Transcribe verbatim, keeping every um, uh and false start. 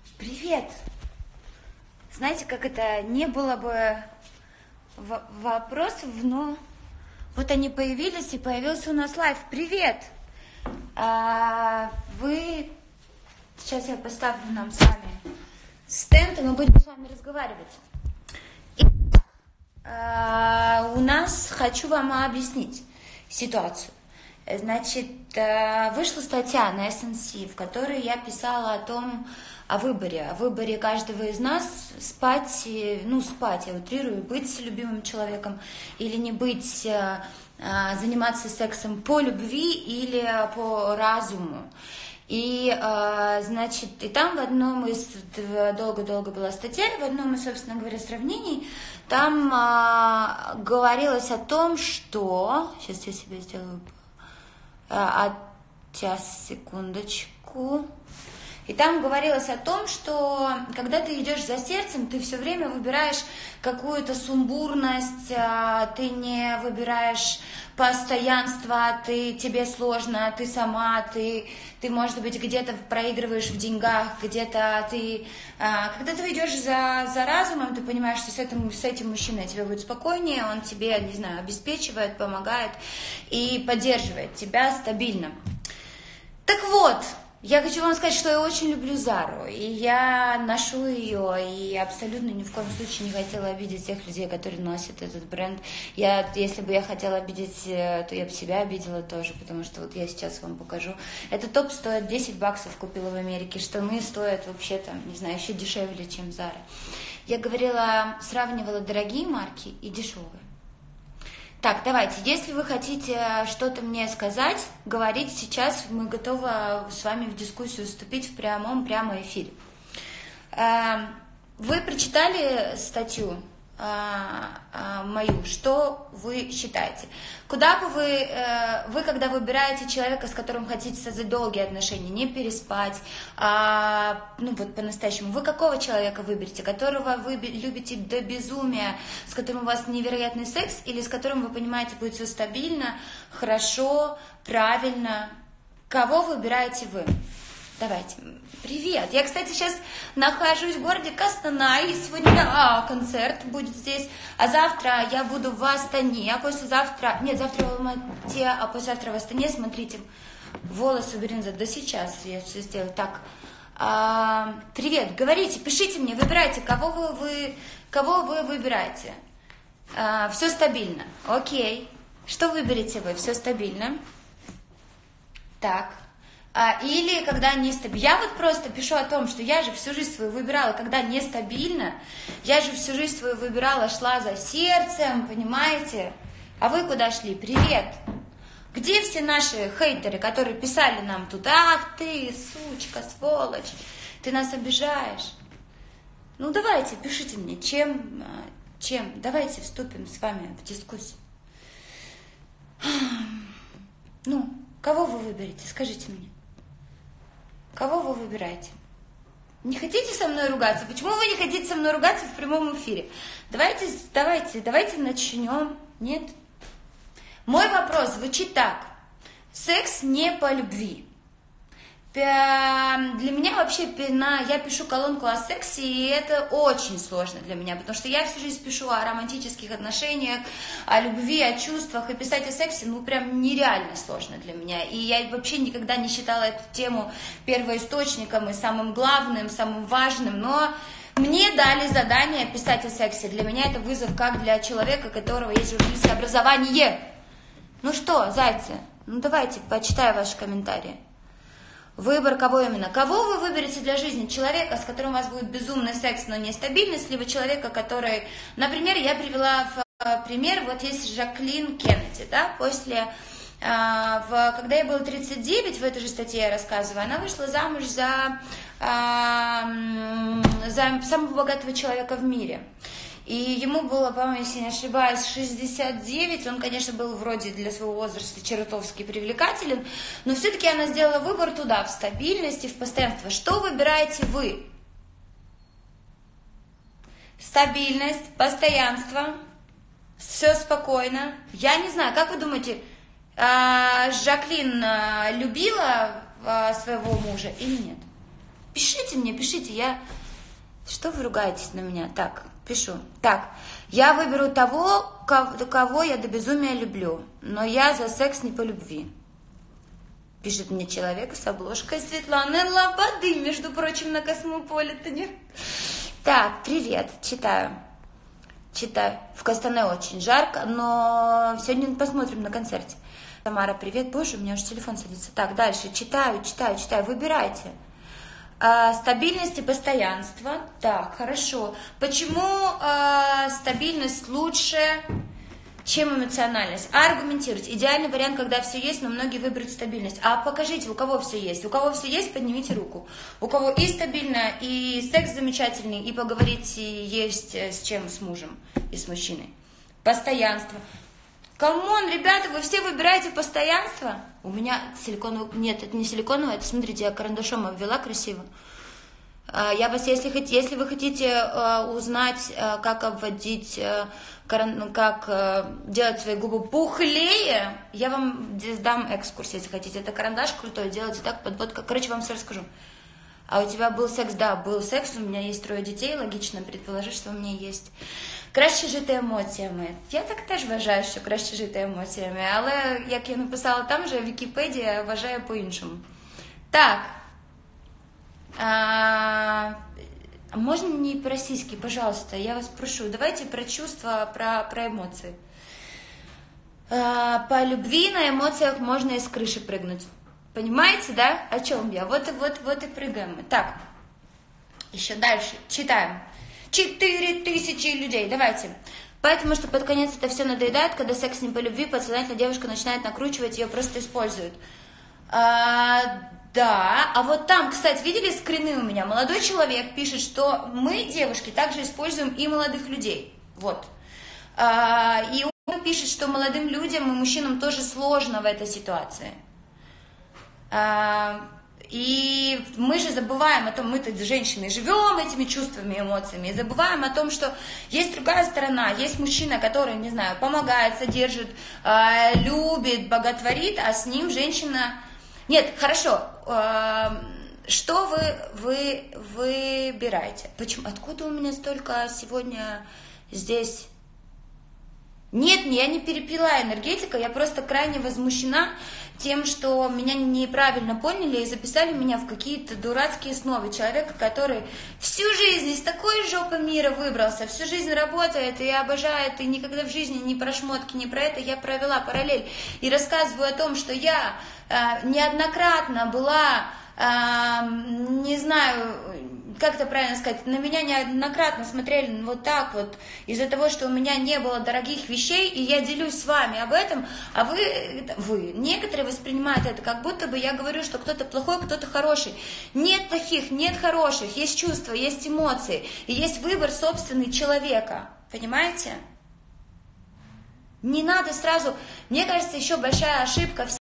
Привет! Знаете, как это не было бы в- вопросов, но вот они появились, и появился у нас лайв. Привет! А, вы... Сейчас я поставлю нам с вами стенд, и мы будем с вами разговаривать. И, а, у нас, хочу вам объяснить ситуацию. Значит, вышла статья на эс эн си, в которой я писала о том, о выборе, о выборе каждого из нас спать, ну спать, я утрирую, быть с любимым человеком или не быть, заниматься сексом по любви или по разуму. И, значит, и там в одном из, долго-долго была статья, в одном из, собственно говоря, сравнений, там говорилось о том, что, сейчас я себе сделаю, а, сейчас, секундочку. И там говорилось о том, что когда ты идешь за сердцем, ты все время выбираешь какую-то сумбурность, ты не выбираешь постоянство, ты, тебе сложно, ты сама, ты, ты, может быть, где-то проигрываешь в деньгах, где-то ты... Когда ты идешь за, за разумом, ты понимаешь, что с этим, с этим мужчиной тебе будет спокойнее, он тебе, не знаю, обеспечивает, помогает и поддерживает тебя стабильно. Так вот, я хочу вам сказать, что я очень люблю Зару, и я ношу ее, и абсолютно ни в коем случае не хотела обидеть тех людей, которые носят этот бренд. Я, если бы я хотела обидеть, то я бы себя обидела тоже, потому что вот я сейчас вам покажу. Этот топ стоит десять баксов, купила в Америке, штаны стоят вообще там, не знаю, еще дешевле, чем Зара. Я говорила, сравнивала дорогие марки и дешевые. Так, давайте, если вы хотите что-то мне сказать, говорить сейчас, мы готовы с вами в дискуссию вступить в прямом, прямом эфире. Вы прочитали статью мою, что вы считаете? Куда бы вы, вы когда выбираете человека, с которым хотите создать долгие отношения, не переспать, а, ну вот по-настоящему, вы какого человека выберете? Которого вы любите до безумия, с которым у вас невероятный секс, или с которым вы понимаете, будет все стабильно, хорошо, правильно? Кого выбираете вы? Давайте. Привет. Я, кстати, сейчас нахожусь в городе Костанай. Сегодня а, концерт будет здесь. А завтра я буду в Астане. А послезавтра... Нет, завтра в Алмате, а послезавтра в Астане. Смотрите, волосы, блин, да сейчас я все сделаю. Так, а, привет. Говорите, пишите мне, выбирайте, кого вы, вы, кого вы выбираете. А, все стабильно. Окей. Что выберете вы? Все стабильно. Так. Или когда нестабильно. Я вот просто пишу о том, что я же всю жизнь свою выбирала, когда нестабильно. Я же всю жизнь свою выбирала, шла за сердцем, понимаете? А вы куда шли? Привет! Где все наши хейтеры, которые писали нам тут: ах ты, сучка, сволочь, ты нас обижаешь? Ну давайте, пишите мне, чем, чем. Давайте вступим с вами в дискуссию. Ну, кого вы выберете? Скажите мне. Кого вы выбираете? Не хотите со мной ругаться? Почему вы не хотите со мной ругаться в прямом эфире? Давайте, давайте, давайте начнем. Нет? Мой вопрос звучит так. Секс не по любви. Для меня вообще, я пишу колонку о сексе, и это очень сложно для меня, потому что я всю жизнь пишу о романтических отношениях, о любви, о чувствах, и писать о сексе, ну, прям нереально сложно для меня. И я вообще никогда не считала эту тему первоисточником и самым главным, самым важным, но мне дали задание писать о сексе. Для меня это вызов как для человека, у которого есть журналистское образование. Ну что, зайцы, ну давайте, почитаю ваши комментарии. Выбор кого именно? Кого вы выберете для жизни? Человека, с которым у вас будет безумный секс, но нестабильность, либо человека, который... Например, я привела в пример, вот есть Жаклин Кеннеди, да, после... В, когда ей было тридцать девять, в этой же статье я рассказываю, она вышла замуж за, за самого богатого человека в мире. И ему было, по-моему, если не ошибаюсь, шестьдесят девять. Он, конечно, был вроде для своего возраста чертовски привлекателен, но все-таки она сделала выбор туда, в стабильности, в постоянство. Что выбираете вы? Стабильность, постоянство, все спокойно. Я не знаю, как вы думаете, Жаклин любила своего мужа или нет? Пишите мне, пишите, я... Что вы ругаетесь на меня? Так, пишу. Так, я выберу того, кого я до безумия люблю, но я за секс не по любви. Пишет мне человек с обложкой Светланы Лободы, между прочим, на Космополитене. Так, привет, читаю. Читаю. В Костанае очень жарко, но сегодня посмотрим на концерте. Тамара, привет. Боже, у меня уже телефон садится. Так, дальше. Читаю, читаю, читаю. Выбирайте. А, стабильность и постоянство. Так, хорошо. Почему а, стабильность лучше, чем эмоциональность? Аргументируйте. Идеальный вариант, когда все есть, но многие выберут стабильность. А покажите, у кого все есть. У кого все есть, поднимите руку. У кого и стабильно, и секс замечательный, и поговорить есть с чем, с мужем и с мужчиной. Постоянство. Камон, ребята, вы все выбираете постоянство? У меня силиконовый... Нет, это не силиконовый, это, смотрите, я карандашом обвела красиво. Я вас, если, если вы хотите узнать, как обводить, как делать свои губы пухлее, я вам дам экскурс, если хотите. Это карандаш крутой, делайте так, подводка. Короче, вам все расскажу. А у тебя был секс? Да, был секс, у меня есть трое дітей, логічно предположить, що у мене є. Краще жити емоціями. Я так теж вважаю, що краще жити емоціями, але, як я написала там же, Вікіпедія вважає по-іншому. Так. А, можно не по-российски, пожалуйста, я вас прошу, давайте про чувства, про, про эмоции. А, по любви на эмоциях можно из крыши прыгнуть. Понимаете, да? О чем я? Вот и вот, вот и прыгаем мы. Так, еще дальше, читаем. Четыре тысячи людей, давайте. Поэтому, что под конец это все надоедает, когда секс не по любви, подсознательно девушка начинает накручивать, ее просто используют. А, да, а вот там, кстати, видели скрины у меня? Молодой человек пишет, что мы, девушки, также используем и молодых людей. Вот. А, и он пишет, что молодым людям и мужчинам тоже сложно в этой ситуации. А, и мы же забываем о том, мы-то женщины живем этими чувствами, эмоциями, и забываем о том, что есть другая сторона, есть мужчина, который, не знаю, помогает, содержит, а, любит, боготворит, а с ним женщина... Нет, хорошо, а, что вы, вы выбираете? Почему? Откуда у меня столько сегодня здесь... Нет, я не перепила энергетика, я просто крайне возмущена тем, что меня неправильно поняли и записали меня в какие-то дурацкие сновы. Человека, который всю жизнь из такой жопы мира выбрался, всю жизнь работает и обожает, и никогда в жизни ни про шмотки, ни про это. Я провела параллель и рассказываю о том, что я э, неоднократно была, э, не знаю... как это правильно сказать, на меня неоднократно смотрели вот так вот, из-за того, что у меня не было дорогих вещей, и я делюсь с вами об этом, а вы, вы, некоторые воспринимают это, как будто бы я говорю, что кто-то плохой, кто-то хороший. Нет плохих, нет хороших, есть чувства, есть эмоции, и есть выбор собственный человека, понимаете? Не надо сразу, мне кажется, еще большая ошибка